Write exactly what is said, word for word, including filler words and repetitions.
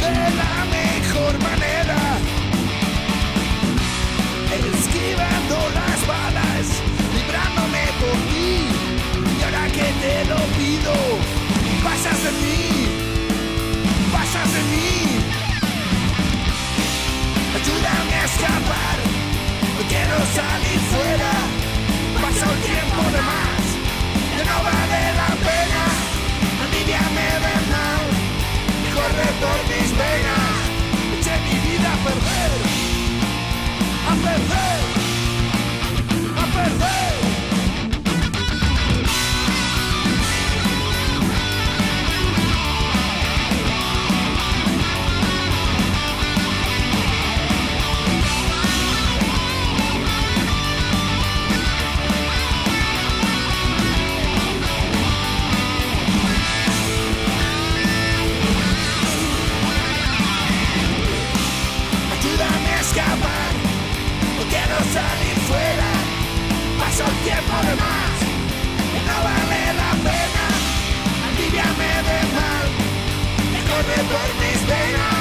de la mejor manera, esquivando las balas, librándome por ti. Y ahora que te lo pido, pasas de mí, pasas de mí. Ayúdame a escapar, no quiero salir fuera. Pasa el tiempo de más, ya no vale la pena. La envidia me ve mal y corre por mis venas. Eché mi vida a perder, a perder, a perder. Escapar, no quiero salir fuera. Paso el tiempo de más y no vale la pena. La envidia me ve mal y corre por mis venas.